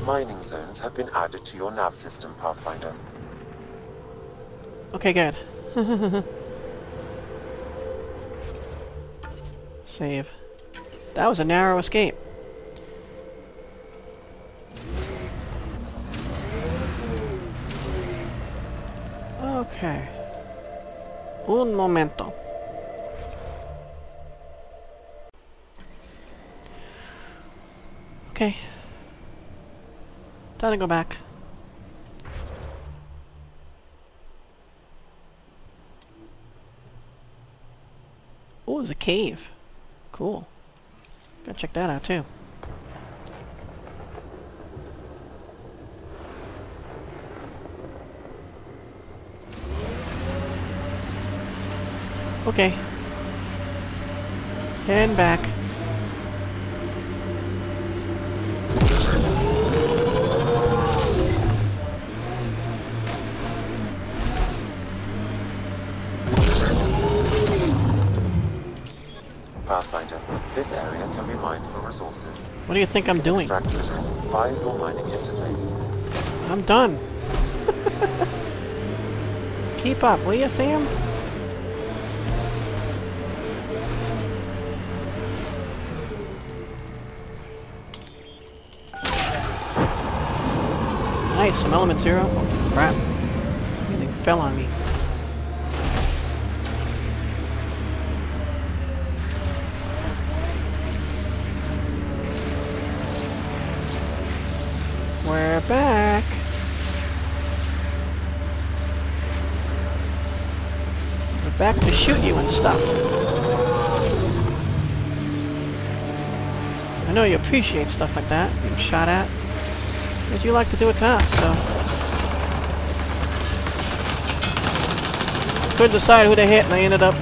mining zones have been added to your nav system, Pathfinder. Okay, good. Save. That was a narrow escape. Okay. Un momento. Okay. Time to go back. Oh, there's a cave. Cool. Gotta check that out too. Okay. And back. Pathfinder, this area can be mined for resources. What do you think I'm doing? Extract minerals via your mining interface. I'm done. Keep up, will you, Sam? Nice, some element 0. Oh, crap. Everything fell on me. We're back. We're back to shoot you and stuff. I know you appreciate stuff like that, being shot at. But you like to do it to us, so... Couldn't decide who to hit, and I ended up...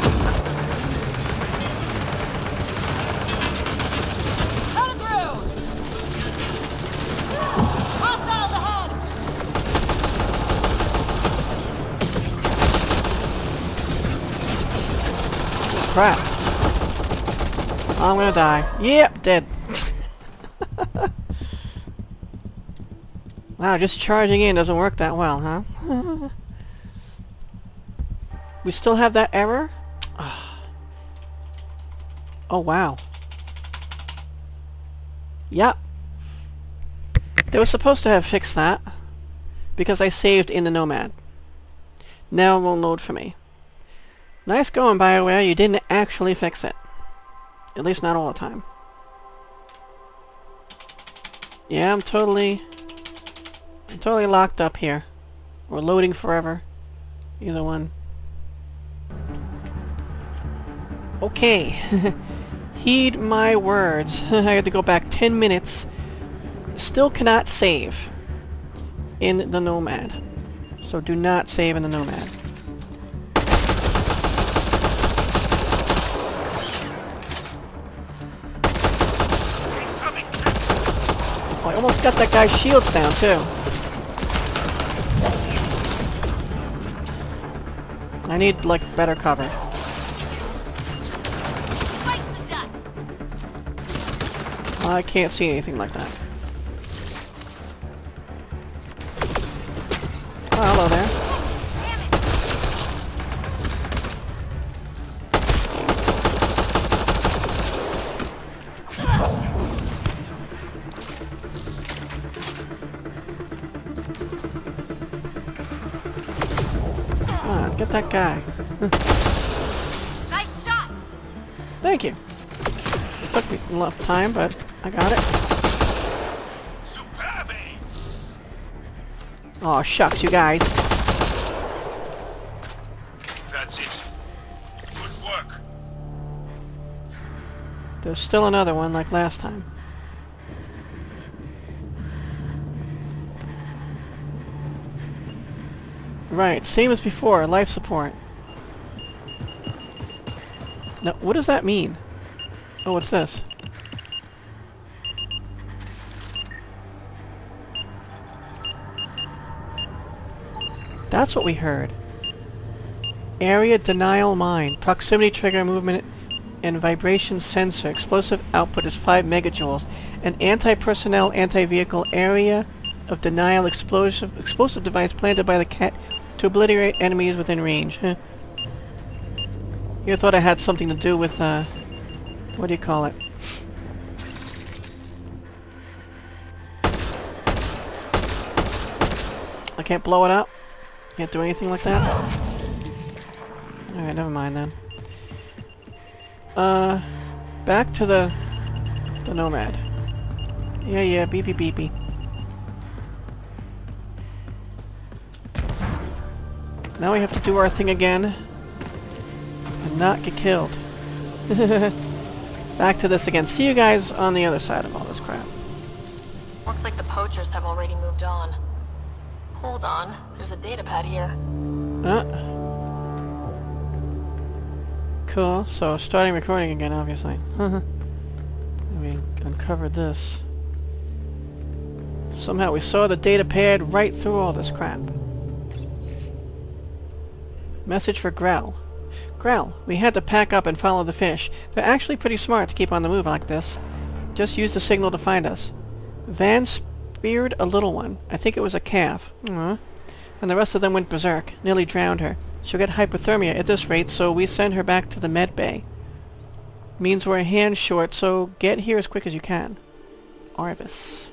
Crap. I'm gonna die. Yep, dead. Wow, just charging in doesn't work that well, huh? We still have that error? Oh, wow. Yep. They were supposed to have fixed that, because I saved in the Nomad. Now it won't load for me. Nice going, Bioware, you didn't actually fix it. At least not all the time. Yeah, I'm totally locked up here. Or loading forever. Either one. Okay. Heed my words. I had to go back 10 minutes. Still cannot save in the Nomad. So do not save in the Nomad. Oh, I almost got that guy's shields down too. I need, like, better cover. I can't see anything like that. Oh, hello there. Come on, get that guy. Nice shot. Thank you. It took me enough time, but I got it. Oh shucks, you guys. That's it. Good work. There's still another one like last time. Right, same as before, life support. Now, what does that mean? Oh, what's this? That's what we heard. Area denial mine. Proximity trigger movement and vibration sensor. Explosive output is 5 megajoules. An anti-personnel, anti-vehicle area of denial explosive device planted by the Kett to obliterate enemies within range. Huh. You thought I had something to do with, what do you call it? I can't blow it up? Can't do anything like that? Alright, never mind then. Back to the Nomad. Yeah, beepy beepy. Now we have to do our thing again. And not get killed. Back to this again. See you guys on the other side of all this crap. Looks like the poachers have already moved on. Hold on, there's a datapad here. Cool, so starting recording again, obviously. We uncovered this. Somehow we saw the datapad right through all this crap. Message for Grell. Grell, we had to pack up and follow the fish. They're actually pretty smart to keep on the move like this. Just use the signal to find us. Van speared a little one. I think it was a calf. And the rest of them went berserk. Nearly drowned her. She'll get hypothermia at this rate, so we send her back to the med bay. Means we're hands short, so get here as quick as you can. Arvis.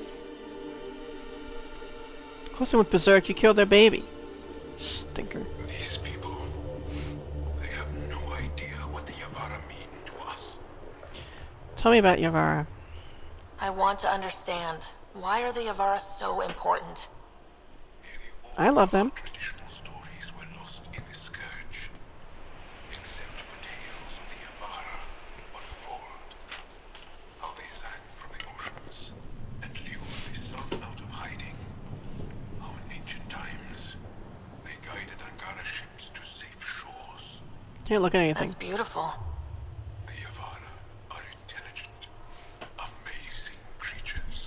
Of course they went berserk. You killed their baby. Stinker. These people, they have no idea what the Yavara mean to us. Tell me about Yavara. I want to understand. Why are the Yavara so important? I love them. Traditional stories were lost in the scourge, except for tales of the Yavara were formed. How they sang from the oceans and lured the sun out of hiding. How in ancient times they guided Angara ships to safe shores. Can't look at anything. That's beautiful. The Yavara are intelligent, amazing creatures.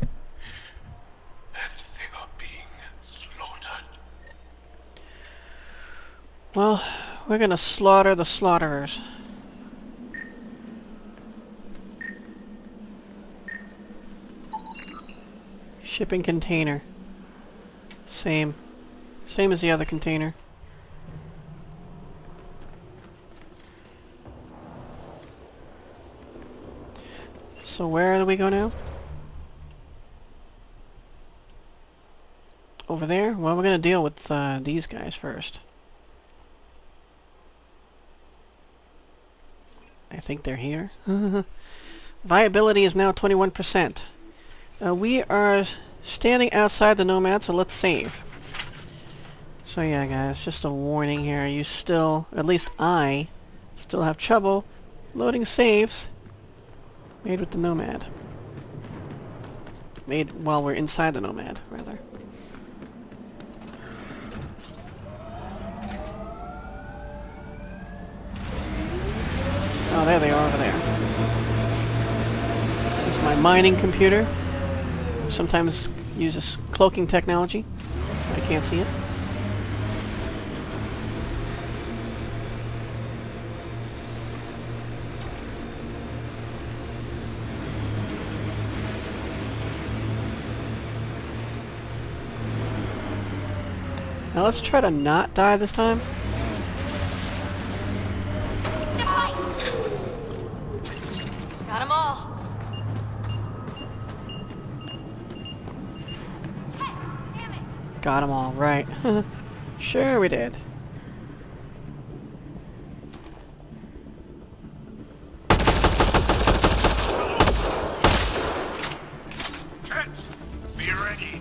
And they are being slaughtered. Well, we're gonna slaughter the slaughterers. Shipping container. Same. Same as the other container. So where do we go now? Over there? Well, we're gonna deal with these guys first. I think they're here. Viability is now 21%. We are standing outside the Nomad, so let's save. So yeah, guys, just a warning here. You still, at least I, still have trouble loading saves made with the Nomad. Made while we're inside the Nomad, rather. Oh, there they are over there. This is my mining computer. Sometimes uses cloaking technology. I can't see it. Now let's try to not die this time. Got them all. Got them all, right. Sure we did. Kett, be ready.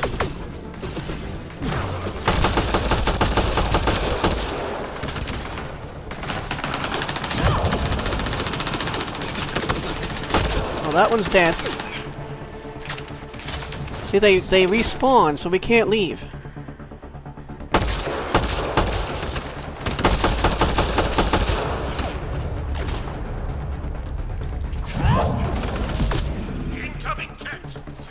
Oh, that one's dead. See, they respawn, so we can't leave. Incoming, Kett.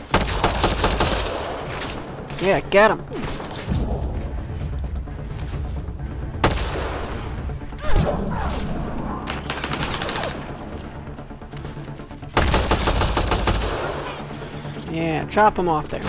Yeah, get him. Yeah, drop him off there.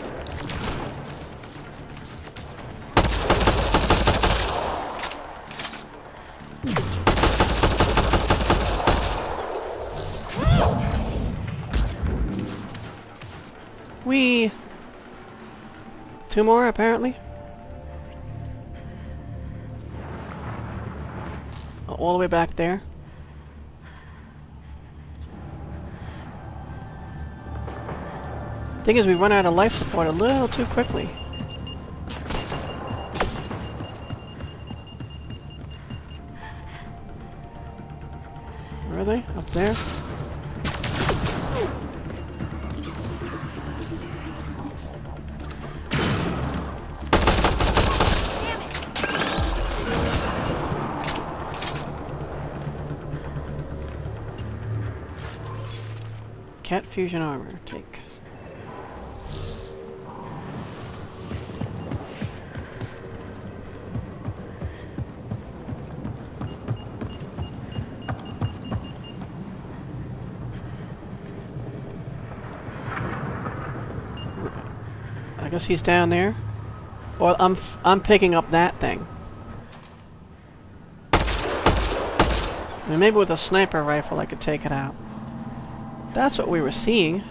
Whee! 2 more, apparently. All the way back there. Thing is, we run out of life support a little too quickly. Where are they? Up there? Kett fusion armor. Take. I guess he's down there. Or I'm picking up that thing. I mean, maybe with a sniper rifle I could take it out. That's what we were seeing.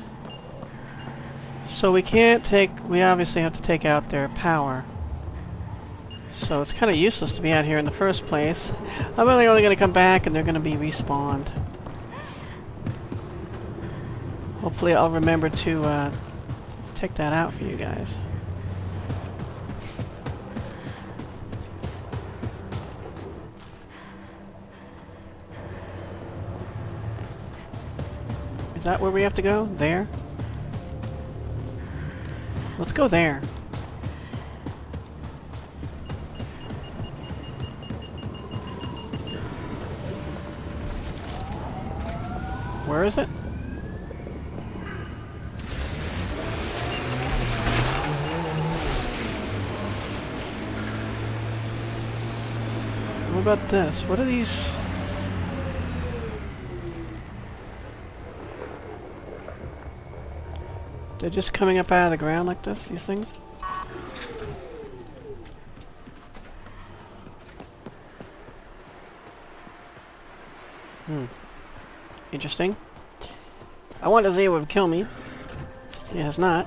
So we can't take... We obviously have to take out their power. So it's kind of useless to be out here in the first place. I'm really only going to come back and they're going to be respawned. Hopefully I'll remember to take that out for you guys. Is that where we have to go? There? Let's go there. Where is it? What about this? What are these? They're just coming up out of the ground like this, these things? Interesting. I wanted to see if it would kill me. It has not.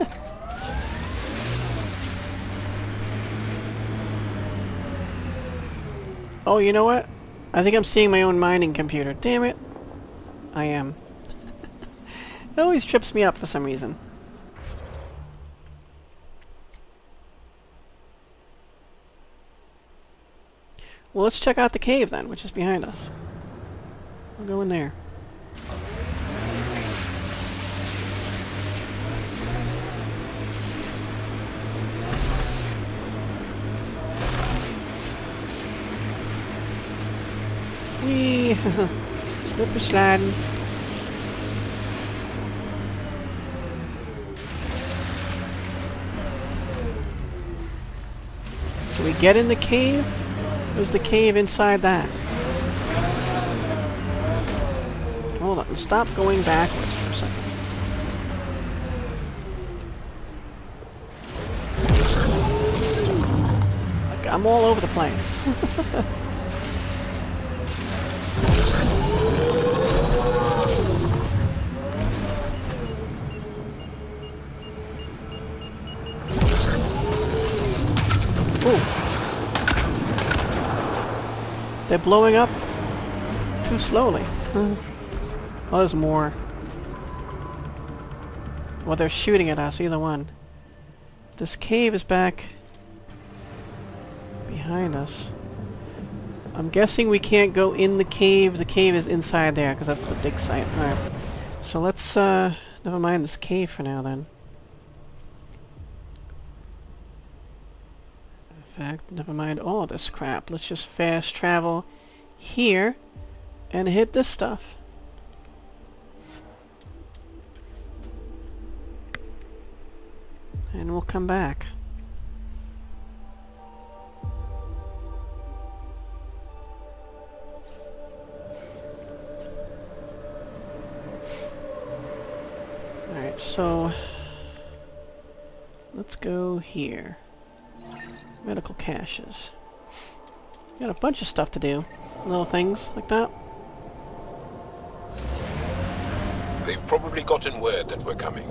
Oh, you know what? I think I'm seeing my own mining computer. Damn it. I am. It always trips me up for some reason. Well, let's check out the cave then, which is behind us. We'll go in there. Whee! Slipper sliding. Can we get in the cave? Or is the cave inside that? Hold on, stop going backwards for a second. Like, I'm all over the place. Ooh. They're blowing up too slowly. Oh, there's more. Well, they're shooting at us, either one. This cave is back behind us. I'm guessing we can't go in the cave. The cave is inside there, because that's the dig site. Alright. So let's, never mind this cave for now, then. In fact, never mind all this crap. Let's just fast travel here and hit this stuff. And we'll come back. Alright, So let's go here. Medical caches. Got a bunch of stuff to do. Little things like that. They've probably gotten word that we're coming.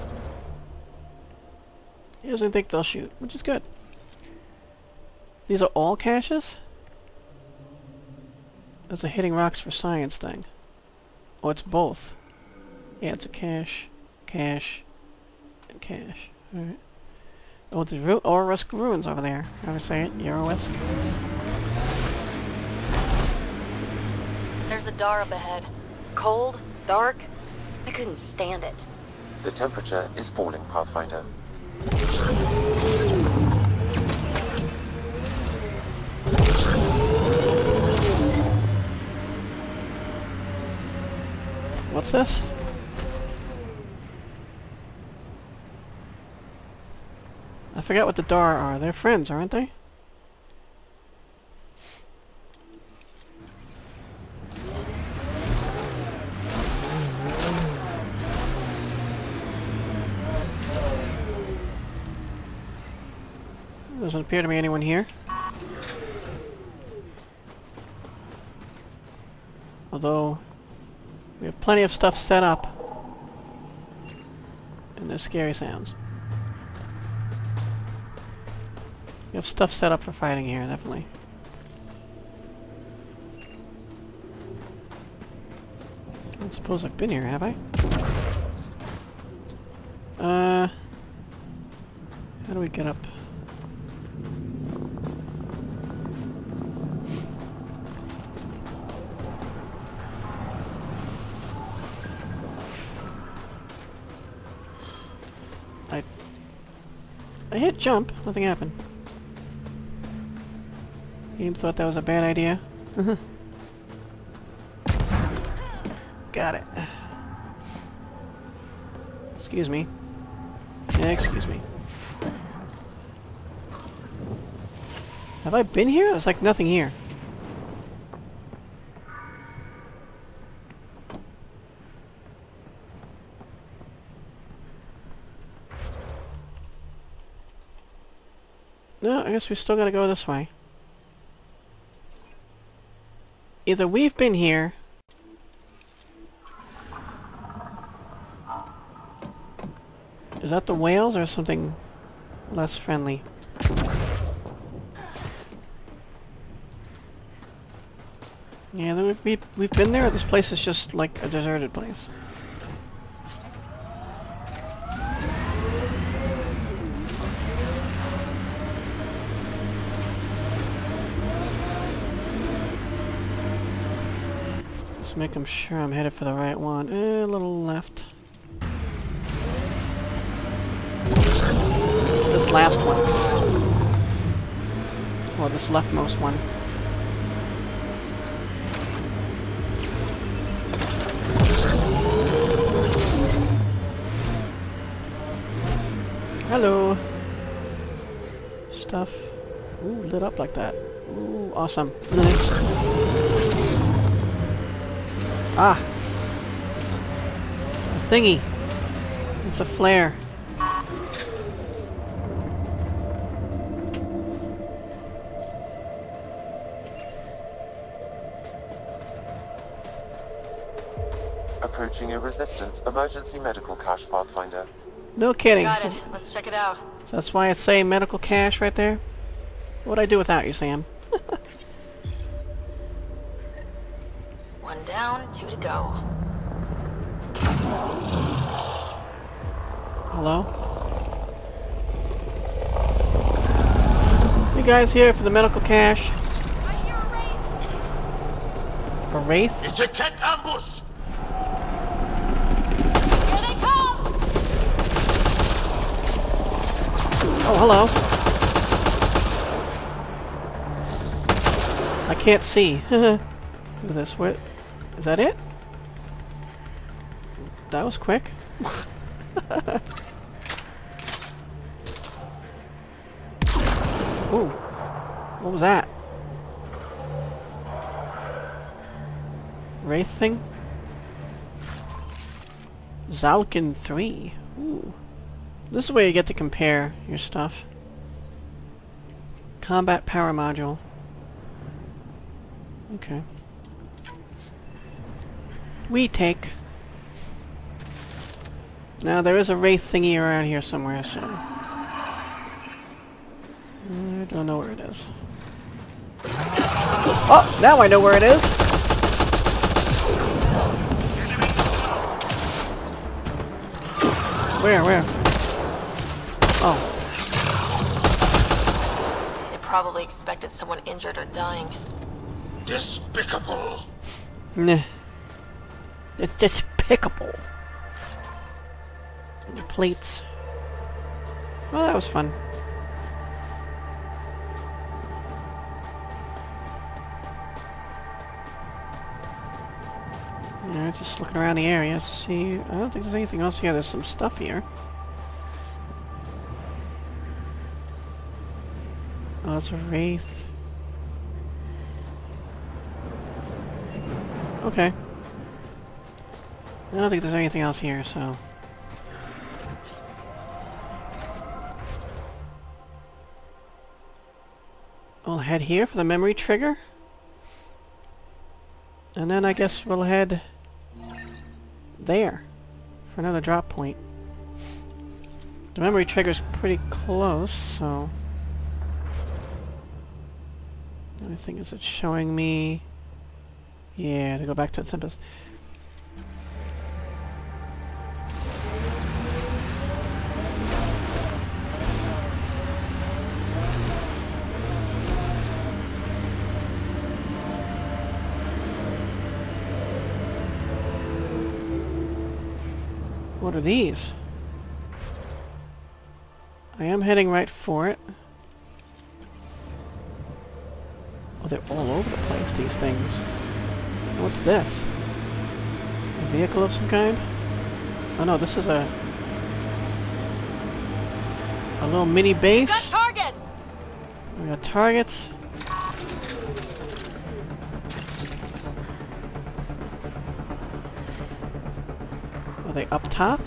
He doesn't think they'll shoot, which is good. These are all caches? That's a hitting rocks for science thing. Oh, it's both. Yeah, it's a cache, cache, and cache. Alright. Oh, there's Orisk ruins over there. How do I say it? Orisk? There's a door up ahead. Cold, dark. I couldn't stand it. The temperature is falling, Pathfinder. What's this? I forgot what the Dar are. They're friends, aren't they? Doesn't appear to be anyone here. Although we have plenty of stuff set up. And there's scary sounds. We have stuff set up for fighting here, definitely. I don't suppose I've been here, have I? How do we get up? I hit jump, nothing happened. Game thought that was a bad idea. Got it. Excuse me. Excuse me. Have I been here? There's like nothing here. No, I guess we still gotta go this way. Either we've been here... Is that the whales or something less friendly? Yeah, we've been there, or this place is just like a deserted place. Let's make sure I'm headed for the right one. A little left. It's this last one. Or this leftmost one. Hello! Stuff. Ooh, lit up like that. Ooh, awesome. Ah! A thingy! It's a flare. Approaching a resistance emergency medical cache, Pathfinder. No kidding. Got it. Let's check it out. So that's why it's saying medical cache right there? What'd I do without you, Sam? One down, 2 to go. Hello? You guys here for the medical cache? I hear a wraith. A wraith? It's a Kett ambush! Here they come! Oh, hello. I can't see. Through this. What? Is that it? That was quick. Ooh. What was that? Wraith thing? Zalkin 3. Ooh. This is where you get to compare your stuff. Combat power module. Okay. We take. Now there is a wraith thingy around here somewhere, so I don't know where it is. Oh, now I know where it is. Where? Oh. They probably expected someone injured or dying. Despicable. Nah. It's despicable. The plates. Well, that was fun. Yeah, just looking around the area. See, I don't think there's anything else here. There's some stuff here. Oh, it's a wraith. Okay. I don't think there's anything else here, so... We'll head here for the memory trigger. And then I guess we'll head there for another drop point. The memory trigger's pretty close, so... The only thing is it's showing me... Yeah, to go back to the Tempest. What are these? I am heading right for it. Oh, they're all over the place, these things. What's this? A vehicle of some kind? Oh no, this is a little mini base. Got targets! We got targets. Are they up top?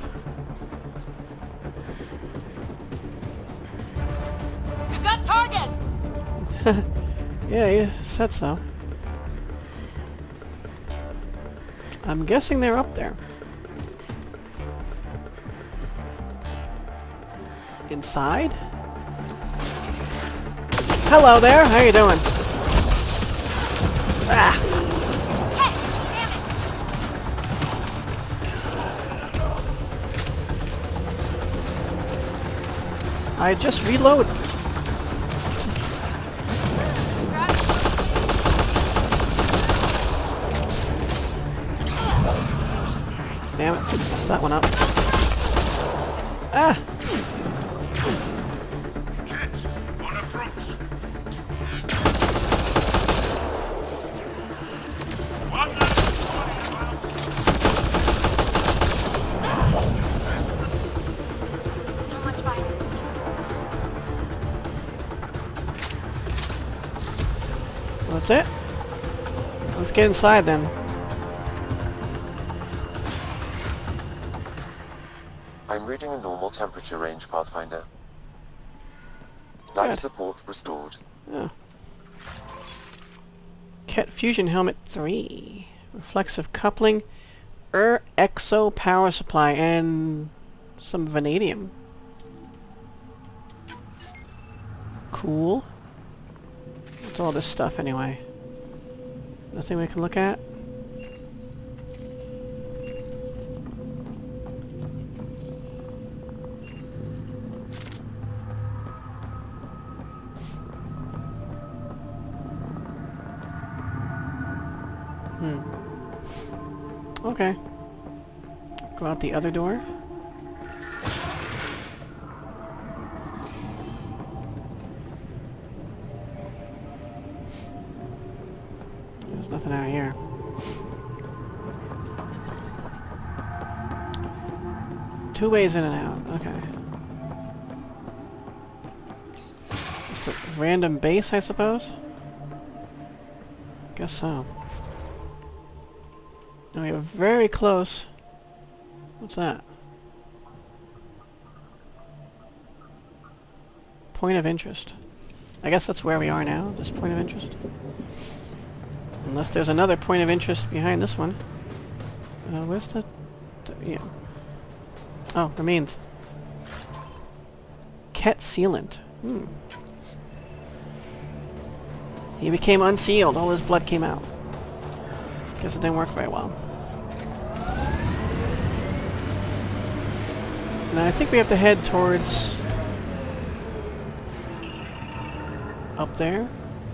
We've got targets! Yeah, you said so. I'm guessing they're up there. Inside? Hello there, how you doing? Ah! Hey, damn it! I just reload. Damn it, messed that one up. Ah! Kett, on approach. One So much fire. Well, that's it. Let's get inside then. I'm reading a normal temperature range, Pathfinder. Life Good. support restored. Yeah. Kett Fusion Helmet 3. Reflexive coupling. Exo power supply and some vanadium. Cool. What's all this stuff anyway? Nothing we can look at? Okay. Go out the other door. There's nothing out here. Two ways in and out. Okay. Just a random base, I suppose? Guess so. Now we are very close. What's that? Point of interest. I guess that's where we are now, this point of interest. Unless there's another point of interest behind this one. Where's the yeah. Oh, remains. Kett sealant. He became unsealed. All his blood came out. Guess it didn't work very well. Now I think we have to head towards... up there?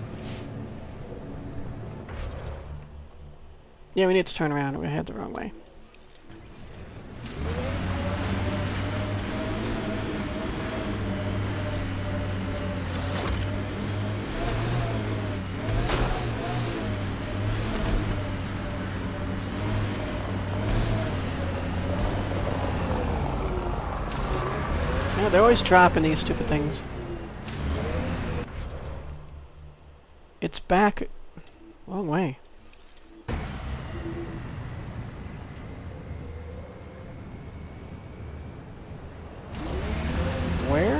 Yeah, we need to turn around. We head the wrong way. Yeah, they're always dropping these stupid things. It's back... wrong way. Where?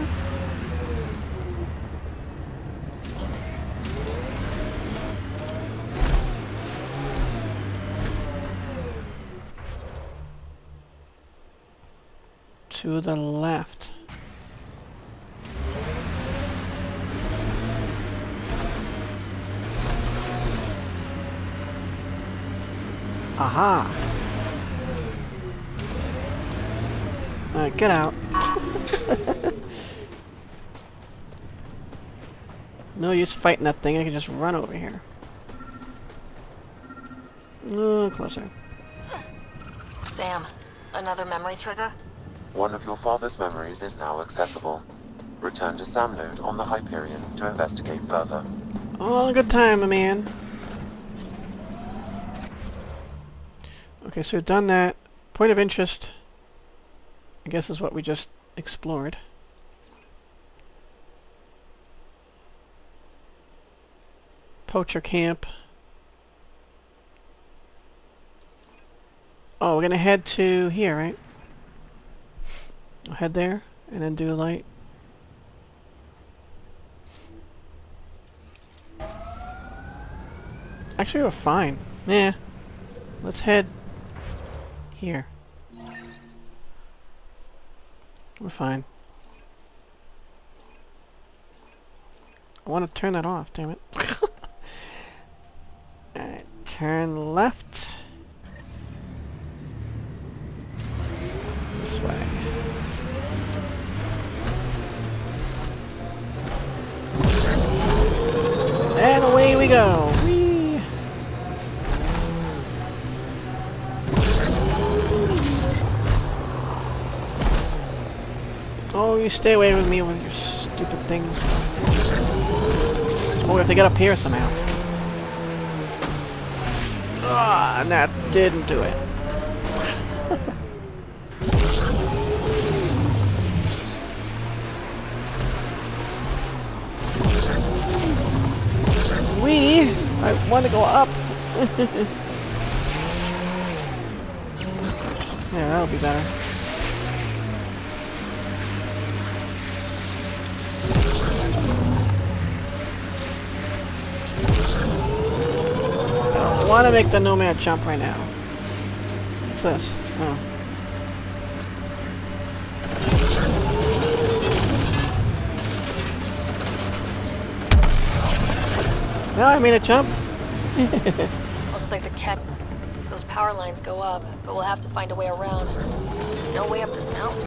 To the left. Aha! Alright, get out. No use fighting that thing, I can just run over here. Closer. Sam, another memory trigger? One of your father's memories is now accessible. Return to s.a.m node on the Hyperion to investigate further. All a good time, my man. Okay, so we've done that. Point of interest, I guess, is what we just explored. Poacher camp. Oh, we're gonna head to here, right? I'll head there, and then do light. Actually, we're fine. Yeah. Let's head here. We're fine. I want to turn that off, damn it. Alright, turn left. This way. And away we go! Whee! Oh, you stay away with me with your stupid things. Oh, we have to get up here somehow. Ah, and that didn't do it. I want to go up. Yeah, that'll be better. I don't want to make the Nomad jump right now. What's this? Oh. Now I made a jump. Looks like the Kett... Those power lines go up, but we'll have to find a way around. No way up this mountain.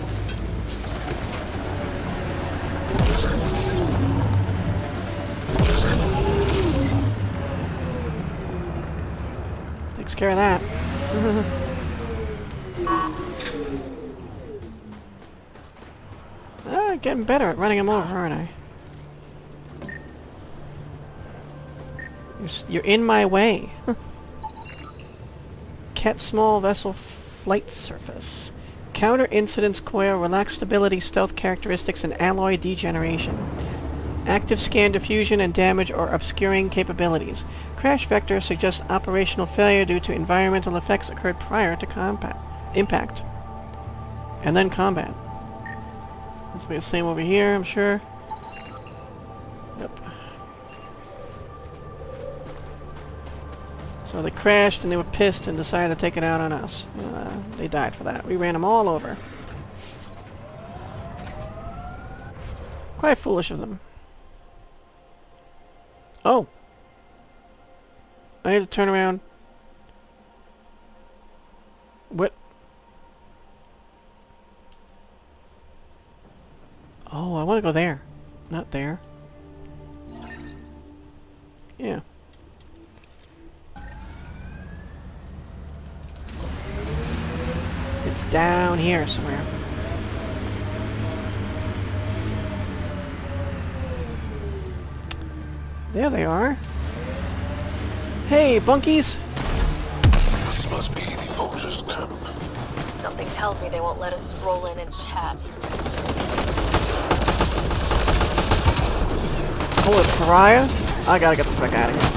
Takes care of that. Getting better at running him over, aren't I? You're in my way. Kett small vessel flight surface. Counter incidence coil, relaxed stability, stealth characteristics, and alloy degeneration. Active scan diffusion and damage or obscuring capabilities. Crash vector suggests operational failure due to environmental effects occurred prior to impact. And then combat. This will be the same over here, I'm sure. So they crashed and they were pissed and decided to take it out on us. They died for that. We ran them all over. Quite foolish of them. Oh! I had to turn around. What? Oh, I want to go there. Not there. Yeah. It's down here somewhere. There they are. Hey, bunkies! This must be the poacher's camp. Something tells me they won't let us stroll in and chat. Oh, a pariah? I gotta get the frick out of here.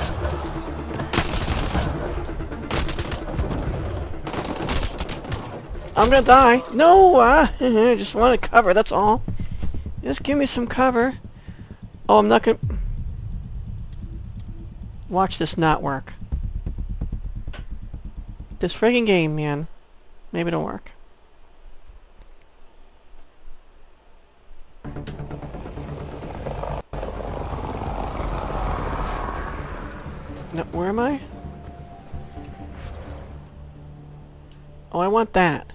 I'm gonna die. No, I just want to cover, that's all. Just give me some cover. Oh, I'm not gonna... Watch this not work. This friggin' game, man. Maybe it'll work. No, where am I? Oh, I want that.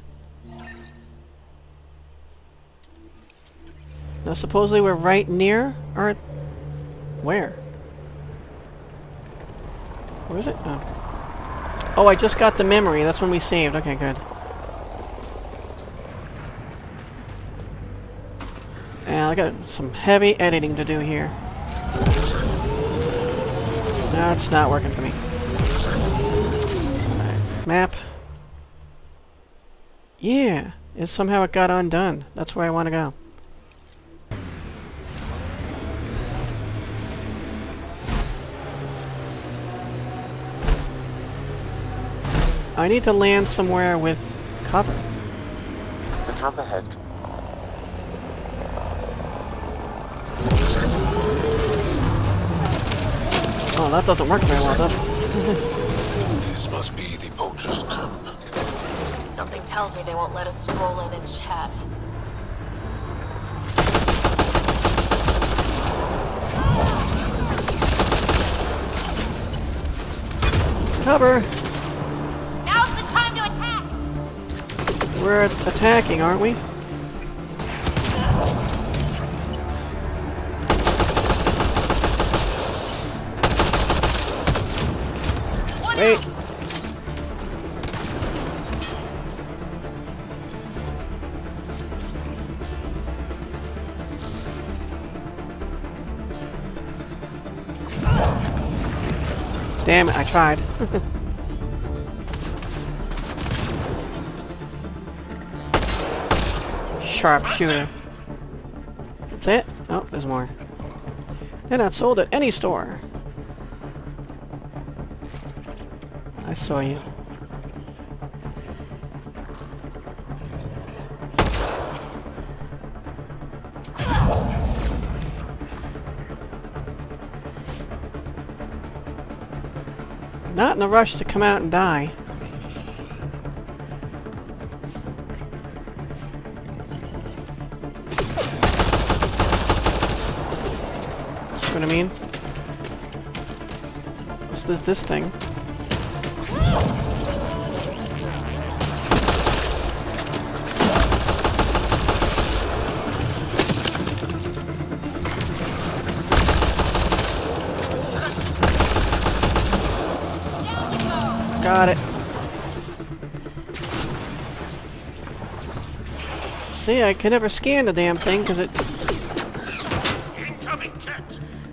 Now, supposedly we're right near, or... Where? Where is it? Oh. Oh, I just got the memory. That's when we saved. Okay, good. Yeah, I got some heavy editing to do here. No, it's not working for me. Alright, map. Yeah, somehow it got undone. That's where I want to go. I need to land somewhere with cover. The camp ahead. Oh, that doesn't work very well, does it? This must be the poacher's camp. Something tells me they won't let us stroll in and chat. Cover! Now's the time to attack! We're attacking, aren't we? Wait! Damn it, I tried. Sharpshooter. That's it? Oh, there's more. They're not sold at any store. I saw you. Not in a rush to come out and die. See what I mean? What's this thing? Got it. See, I can never scan the damn thing because it... Incoming Kett!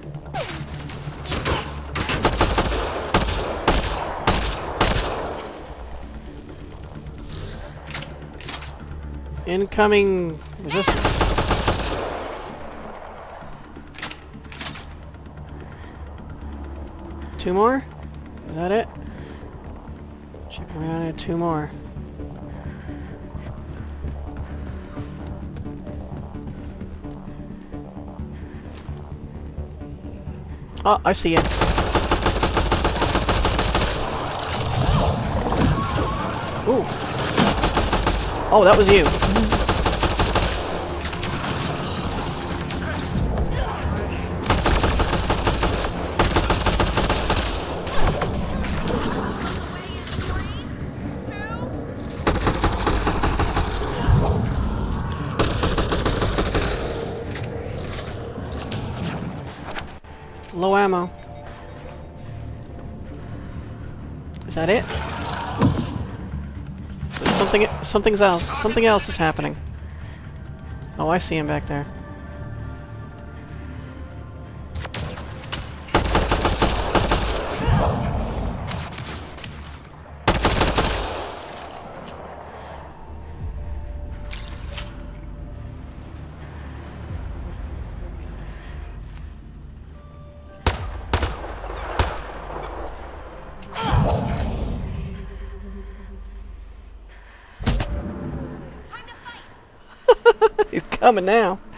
Incoming resistance. Two more? Is that it? Check around here, two more. Oh, I see it. Ooh. Oh, that was you. Low ammo. Is that it? Something else is happening. Oh, I see him back there. He's coming now.